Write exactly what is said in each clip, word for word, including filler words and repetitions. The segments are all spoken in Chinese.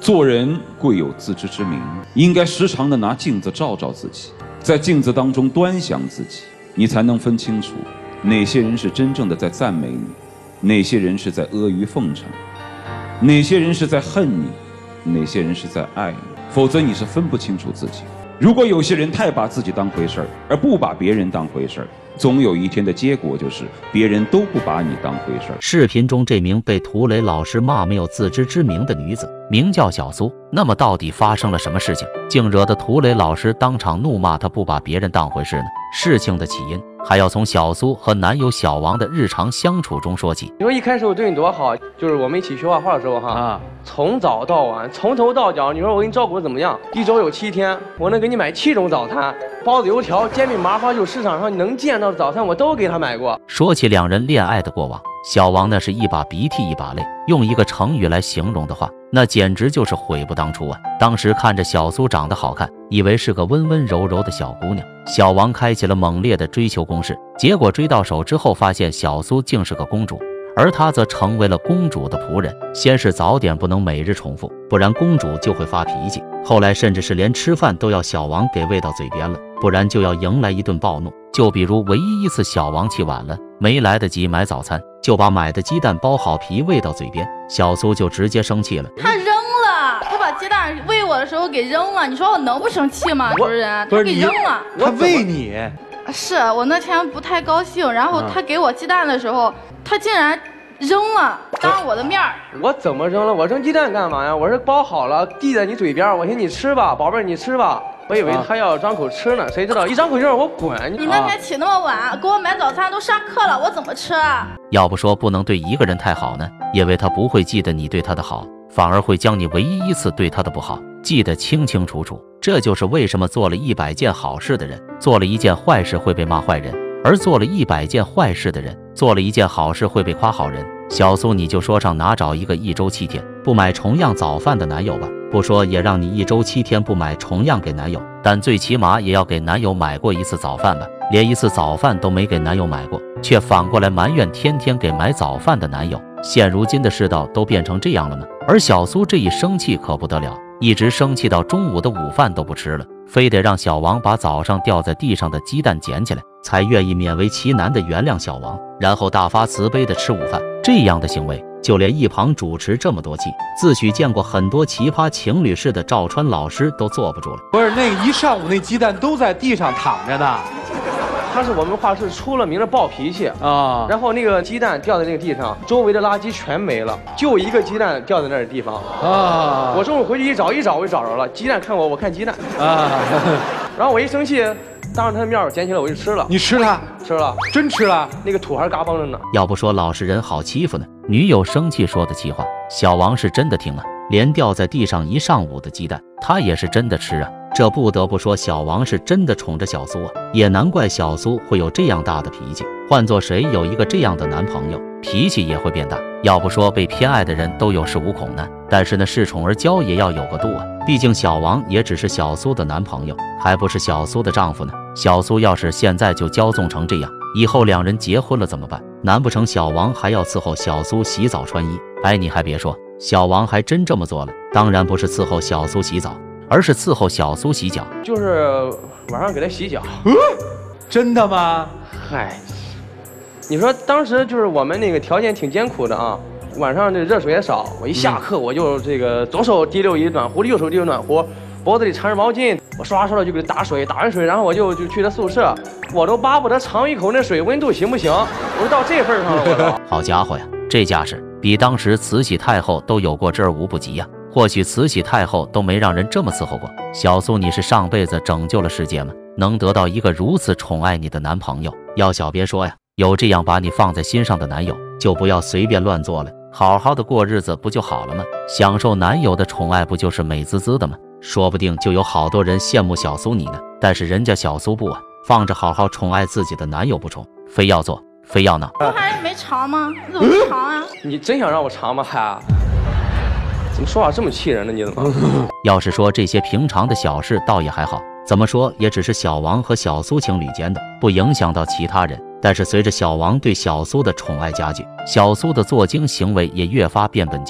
做人贵有自知之明，应该时常的拿镜子照照自己，在镜子当中端详自己，你才能分清楚哪些人是真正的在赞美你，哪些人是在阿谀奉承，哪些人是在恨你，哪些人是在爱你，否则你是分不清楚自己。如果有些人太把自己当回事儿，而不把别人当回事儿，总有一天的结果就是别人都不把你当回事儿。 视频中这名被涂磊老师骂没有自知之明的女子，名叫小苏。那么到底发生了什么事情，竟惹得涂磊老师当场怒骂她不把别人当回事呢？事情的起因还要从小苏和男友小王的日常相处中说起。 你说一开始我对你多好，就是我们一起学画画的时候哈，啊，从早到晚，从头到脚，你说我给你照顾的怎么样？一周有七天，我能给你买七种早餐，包子、油条、煎饼、麻花，就市场上你能见到的早餐我都给他买过。 说起两人恋爱的过往，小王那是一把鼻涕一把泪，用一个成语来形容的话，那简直就是悔不当初啊！当时看着小苏长得好看，以为是个温温柔柔的小姑娘，小王开启了猛烈的追求攻势，结果追到手之后，发现小苏竟是个公主，而他则成为了公主的仆人。先是早点不能每日重复，不然公主就会发脾气，后来甚至是连吃饭都要小王给喂到嘴边了，不然就要迎来一顿暴怒。就比如唯一一次小王起晚了，没来得及买早餐，就把买的鸡蛋剥好皮喂到嘴边，小苏就直接生气了。 他扔了，他把鸡蛋喂我的时候给扔了，你说我能不生气吗？主人，他给扔了。 他喂你， 是我那天不太高兴，然后他给我鸡蛋的时候，他竟然扔了，当着我的面儿。 我怎么扔了？我扔鸡蛋干嘛呀？我是包好了，递在你嘴边，我寻思你吃吧，宝贝儿，你吃吧。我以为他要张口吃呢，谁知道一张口就让我滚！ 你那天起那么晚，给我买早餐都上课了，我怎么吃啊？ 要不说不能对一个人太好呢，因为他不会记得你对他的好，反而会将你唯一一次对他的不好记得清清楚楚。这就是为什么做了一百件好事的人，做了一件坏事会被骂坏人，而做了一百件坏事的人，做了一件好事会被夸好人。小苏，你就说上哪找一个一周七天不买重样早饭的男友吧，不说也让你一周七天不买重样给男友，但最起码也要给男友买过一次早饭吧。连一次早饭都没给男友买过，却反过来埋怨天天给买早饭的男友。现如今的世道都变成这样了吗？而小苏这一生气可不得了，一直生气到中午的午饭都不吃了，非得让小王把早上掉在地上的鸡蛋捡起来，才愿意勉为其难的原谅小王，然后大发慈悲的吃午饭。这样的行为，就连一旁主持这么多期，自诩见过很多奇葩情侣式的赵川老师都坐不住了。 不是那个一上午那鸡蛋都在地上躺着呢。 他是我们画室出了名的暴脾气啊，然后那个鸡蛋掉在那个地上，周围的垃圾全没了，就一个鸡蛋掉在那儿的地方啊。我中午回去一找一找，我就找着了，鸡蛋看我，我看鸡蛋啊。然后我一生气，当着他的面我捡起来我就吃了。 你吃了？ 吃了， 真吃了？ 那个土还嘎嘣着呢。 要不说老实人好欺负呢，女友生气说的气话，小王是真的听了，连掉在地上一上午的鸡蛋，他也是真的吃啊。这不得不说小王是真的宠着小苏啊，也难怪小苏会有这样大的脾气。换做谁有一个这样的男朋友，脾气也会变大。要不说被偏爱的人都有恃无恐呢，但是呢恃宠而骄也要有个度啊。毕竟小王也只是小苏的男朋友，还不是小苏的丈夫呢。小苏要是现在就骄纵成这样，以后两人结婚了怎么办？难不成小王还要伺候小苏洗澡穿衣？哎，你还别说，小王还真这么做了。当然不是伺候小苏洗澡，而是伺候小苏洗脚， 就是晚上给他洗脚。 嗯，真的吗？ 嗨，你说当时就是我们那个条件挺艰苦的啊，晚上这热水也少，我一下课我就这个左手提溜一暖壶，右手提溜暖壶，脖子里缠着毛巾，我刷刷的就给他打水，打完水然后我就就去他宿舍，我都巴不得尝一口那水温度行不行？我都到这份上了，我都。 好家伙呀，这架势比当时慈禧太后都有过之而无不及呀。或许慈禧太后都没让人这么伺候过。小苏，你是上辈子拯救了世界吗？能得到一个如此宠爱你的男朋友，要小别说呀，有这样把你放在心上的男友，就不要随便乱做了，好好的过日子不就好了吗？享受男友的宠爱不就是美滋滋的吗？说不定就有好多人羡慕小苏你呢，但是人家小苏不啊，放着好好宠爱自己的男友不宠，非要做，非要闹。 我还没尝吗？你怎么不尝啊？ 你真想让我尝吗？还？怎么说话这么气人呢？你怎么？ 要是说这些平常的小事倒也还好，怎么说也只是小王和小苏情侣间的，不影响到其他人。但是随着小王对小苏的宠爱加剧，小苏的作精行为也越发变本加厉，更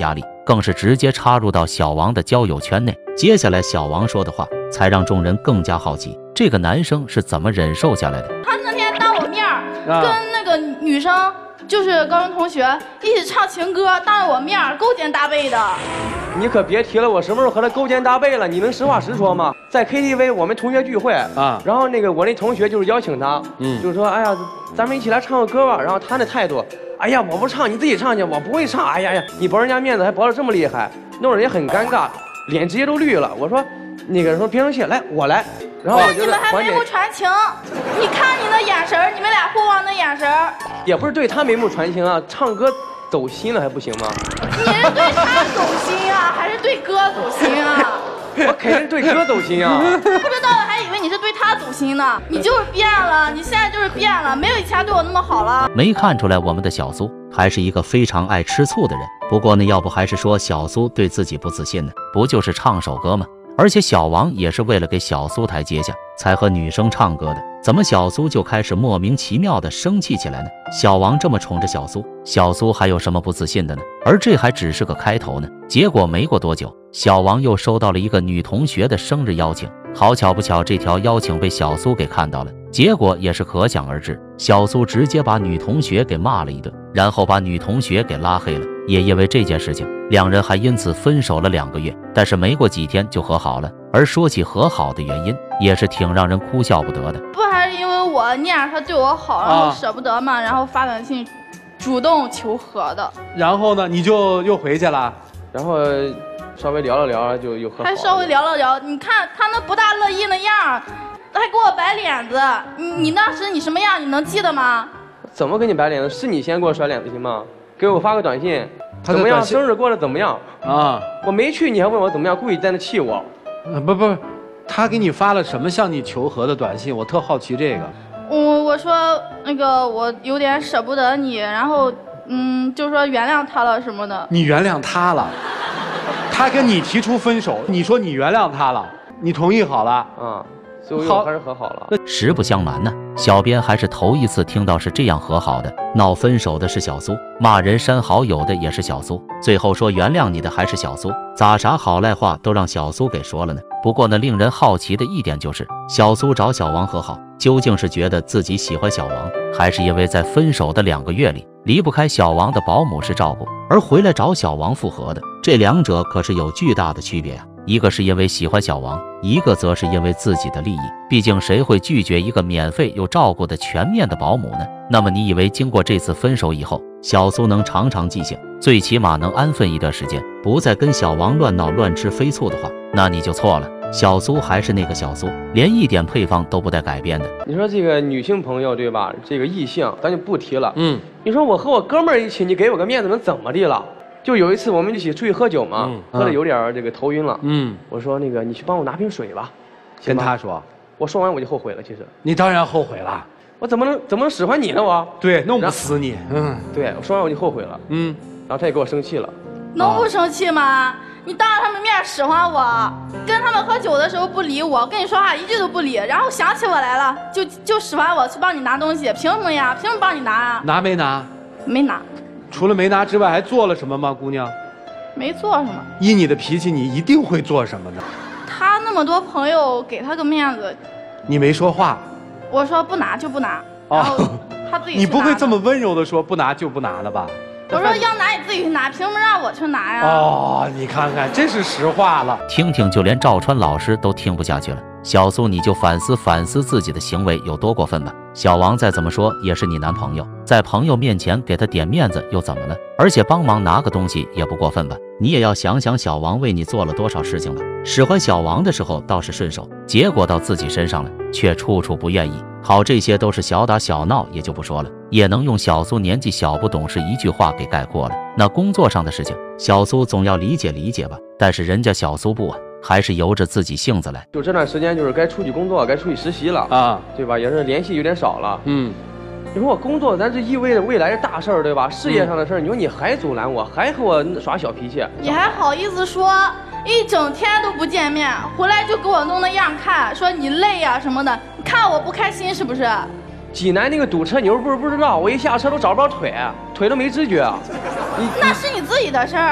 更是直接插入到小王的交友圈内。接下来小王说的话才让众人更加好奇，这个男生是怎么忍受下来的。 他那天当我面儿跟那个女生，就是高中同学一起唱情歌，当着我面儿勾肩搭背的。 你可别提了，我什么时候和他勾肩搭背了？你能实话实说吗？在 K T V 我们同学聚会啊，然后那个我那同学就是邀请他，嗯，就是说，哎呀，咱们一起来唱个歌吧。然后他那态度，哎呀，我不唱，你自己唱去，我不会唱。哎呀呀，你驳人家面子还驳得这么厉害，弄得也很尴尬，脸直接都绿了。我说，那个说别生气，来我来。然后我觉得你们还眉目传情，你看你的眼神，你们俩互望的眼神， 也不是对他眉目传情啊，唱歌走心了还不行吗？ 你是对他走心啊，还是对歌走心啊？ 我肯定是对歌走心啊！ 不知道的还以为你是对他走心呢。你就是变了，你现在就是变了，没有以前对我那么好了。 没看出来我们的小苏还是一个非常爱吃醋的人。不过呢，要不还是说小苏对自己不自信呢？不就是唱首歌吗？而且小王也是为了给小苏台阶下才和女生唱歌的，怎么小苏就开始莫名其妙的生气起来呢？小王这么宠着小苏，小苏还有什么不自信的呢？而这还只是个开头呢。结果没过多久，小王又收到了一个女同学的生日邀请，好巧不巧，这条邀请被小苏给看到了，结果也是可想而知，小苏直接把女同学给骂了一顿，然后把女同学给拉黑了。也因为这件事情，两人还因此分手了两个月，但是没过几天就和好了。而说起和好的原因，也是挺让人哭笑不得的。 不还是因为我念着他对我好，然后舍不得嘛，然后发短信主动求和的。 然后呢，你就又回去了， 然后稍微聊了聊，就又和好了。 还稍微聊了聊，你看他那不大乐意那样，还给我摆脸子。你你当时你什么样，你能记得吗？ 怎么给你摆脸子？是你先给我甩脸子行吗？给我发个短信，怎么样？生日过得怎么样？啊，我没去，你还问我怎么样？故意在那气我。 啊，不不，他给你发了什么向你求和的短信？我特好奇这个。 我我说那个我有点舍不得你，然后嗯，就说原谅他了什么的。 你原谅他了？他跟你提出分手，你说你原谅他了，你同意好了啊？ 最后还是和好了。 实不相瞒呢，小编还是头一次听到是这样和好的。闹分手的是小苏，骂人删好友的也是小苏，最后说原谅你的还是小苏，咋啥好赖话都让小苏给说了呢？不过呢，令人好奇的一点就是，小苏找小王和好，究竟是觉得自己喜欢小王，还是因为在分手的两个月里离不开小王的保姆式照顾，而回来找小王复合的？这两者可是有巨大的区别啊！一个是因为喜欢小王，一个则是因为自己的利益。毕竟谁会拒绝一个免费又照顾的全面的保姆呢？那么你以为经过这次分手以后，小苏能长长记性，最起码能安分一段时间，不再跟小王乱闹乱吃飞醋的话，那你就错了。小苏还是那个小苏，连一点配方都不带改变的。 你说这个女性朋友对吧？这个异性咱就不提了。嗯，你说我和我哥们儿一起，你给我个面子能怎么地了？就有一次我们一起出去喝酒嘛，嗯、喝的有点这个头晕了。嗯，我说那个你去帮我拿瓶水吧。 跟他说， 我说完我就后悔了。其实你当然后悔了， 我怎么能怎么能使唤你呢？我对，弄不死你。嗯， 对我说完我就后悔了。嗯，然后他也给我生气了。 能不生气吗？你当着他们面使唤我，跟他们喝酒的时候不理我，跟你说话一句都不理，然后想起我来了就就使唤我去帮你拿东西，凭什么呀？凭什么帮你拿啊？ 拿没拿？ 没拿。 除了没拿之外，还做了什么吗，姑娘？ 没做什么。 依你的脾气，你一定会做什么的。 他那么多朋友，给他个面子。 你没说话。 我说不拿就不拿，然后他自己去拿。 你不会这么温柔的说不拿就不拿了吧？ 我说要拿你自己去拿，凭什么让我去拿呀？ 哦，你看看，这是实话了。 听听，就连赵川老师都听不下去了。小苏，你就反思反思自己的行为有多过分吧。小王再怎么说也是你男朋友，在朋友面前给他点面子又怎么了？而且帮忙拿个东西也不过分吧？你也要想想小王为你做了多少事情吧。使唤小王的时候倒是顺手，结果到自己身上了，却处处不愿意。好，这些都是小打小闹，也就不说了，也能用小苏年纪小不懂事一句话给概括了。那工作上的事情，小苏总要理解理解吧。但是人家小苏不啊，还是由着自己性子来。 就这段时间，就是该出去工作，该出去实习了啊，对吧？也是联系有点少了。嗯，你说我工作，咱这意味着未来的大事儿，对吧？事业上的事儿，你说你还阻拦我，还和我耍小脾气， 你还好意思说？一整天都不见面，回来就给我弄那样看，说你累呀、啊、什么的，你看我不开心是不是？ 济南那个堵车，你又不是不知道，我一下车都找不着腿，腿都没知觉。你那是你自己的事儿。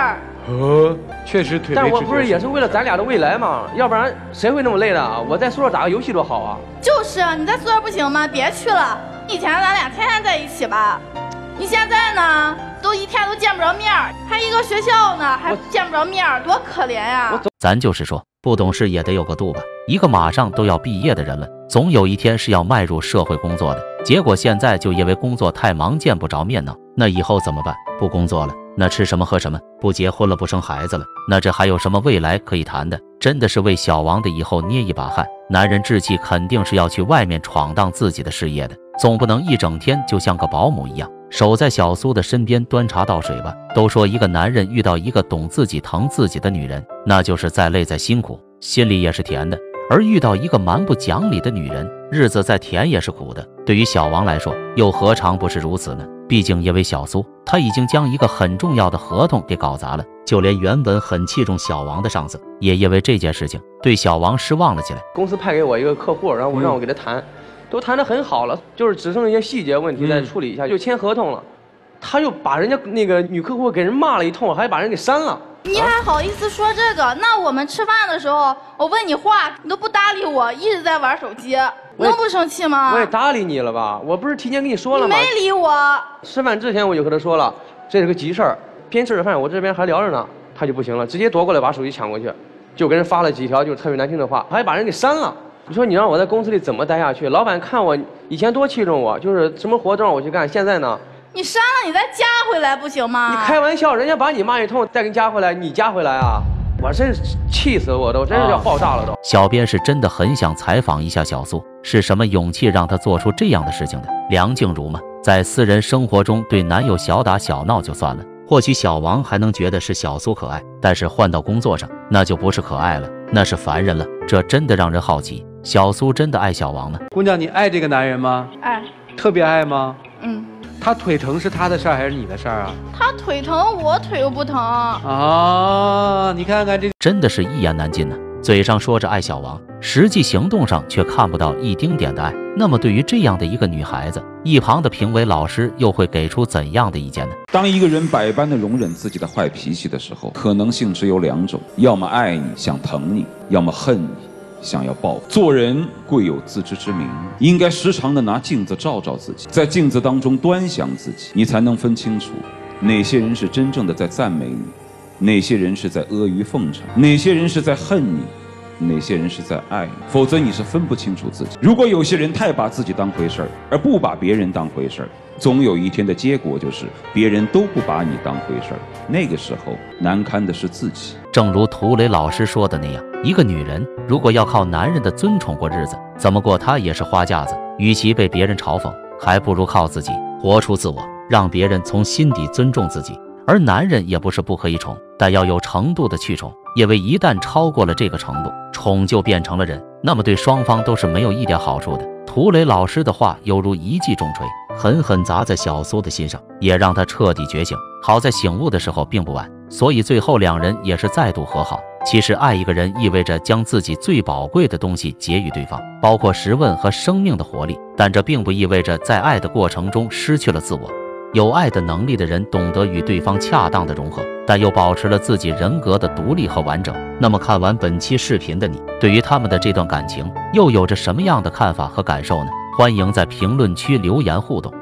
呃，确实腿。 但我不是也是为了咱俩的未来吗？要不然谁会那么累的？我在宿舍打个游戏多好啊！ 就是你在宿舍不行吗？别去了。以前咱俩天天在一起吧，你现在呢？都一天都见不着面儿，还一个学校呢，还见不着面儿，多可怜呀！ 咱就是说，不懂事也得有个度吧。一个马上都要毕业的人了，总有一天是要迈入社会工作的。结果现在就因为工作太忙，见不着面呢。那以后怎么办？不工作了，那吃什么喝什么？不结婚了，不生孩子了，那这还有什么未来可以谈的？真的是为小王的以后捏一把汗。男人志气肯定是要去外面闯荡自己的事业的，总不能一整天就像个保姆一样守在小苏的身边端茶倒水吧。都说一个男人遇到一个懂自己疼自己的女人，那就是再累再辛苦心里也是甜的，而遇到一个蛮不讲理的女人，日子再甜也是苦的。对于小王来说，又何尝不是如此呢？毕竟因为小苏，他已经将一个很重要的合同给搞砸了，就连原本很器重小王的上司也因为这件事情对小王失望了起来。 公司派给我一个客户，然后我让我给他谈、嗯、都谈得很好了，就是只剩一些细节问题再处理一下、嗯、就签合同了。他又把人家那个女客户给人骂了一通，还把人给删了。 你还好意思说这个？那我们吃饭的时候，我问你话，你都不搭理我，一直在玩手机，能不生气吗？ 我也搭理你了吧？我不是提前跟你说了吗？ 你没理我。 吃饭之前我就和他说了，这是个急事儿，边吃着饭，我这边还聊着呢，他就不行了，直接夺过来把手机抢过去，就跟人发了几条就是特别难听的话，还把人给删了。你说你让我在公司里怎么待下去？老板看我以前多器重我，就是什么活都让我去干，现在呢？ 你删了，你再加回来不行吗？ 你开玩笑，人家把你骂一通，再给你加回来，你加回来啊？我真是气死我都，真是要爆炸了都。 小编是真的很想采访一下小苏，是什么勇气让他做出这样的事情的？梁静茹嘛，在私人生活中对男友小打小闹就算了，或许小王还能觉得是小苏可爱，但是换到工作上，那就不是可爱了，那是烦人了。这真的让人好奇，小苏真的爱小王吗？ 姑娘，你爱这个男人吗？ 爱。 特别爱吗？ 嗯。 他腿疼是他的事儿还是你的事儿啊？ 他腿疼，我腿又不疼啊！你看看这， 真的是一言难尽呢。嘴上说着爱小王，实际行动上却看不到一丁点的爱。那么对于这样的一个女孩子，一旁的评委老师又会给出怎样的意见呢？ 当一个人百般的容忍自己的坏脾气的时候，可能性只有两种：要么爱你，想疼你；要么恨你，想要报复。做人贵有自知之明，应该时常的拿镜子照照自己，在镜子当中端详自己，你才能分清楚哪些人是真正的在赞美你，哪些人是在阿谀奉承，哪些人是在恨你，哪些人是在爱你。否则你是分不清楚自己。如果有些人太把自己当回事儿，而不把别人当回事儿，总有一天的结果就是别人都不把你当回事儿，那个时候难堪的是自己。 正如涂磊老师说的那样，一个女人如果要靠男人的尊宠过日子，怎么过她也是花架子。与其被别人嘲讽，还不如靠自己活出自我，让别人从心底尊重自己。而男人也不是不可以宠，但要有程度的去宠，因为一旦超过了这个程度，宠就变成了忍，那么对双方都是没有一点好处的。涂磊老师的话犹如一记重锤，狠狠砸在小苏的心上，也让他彻底觉醒。好在醒悟的时候并不晚，所以最后两人也是再度和好。其实爱一个人意味着将自己最宝贵的东西给予对方，包括时问和生命的活力，但这并不意味着在爱的过程中失去了自我。有爱的能力的人懂得与对方恰当的融合，但又保持了自己人格的独立和完整。那么看完本期视频的你，对于他们的这段感情又有着什么样的看法和感受呢？欢迎在评论区留言互动。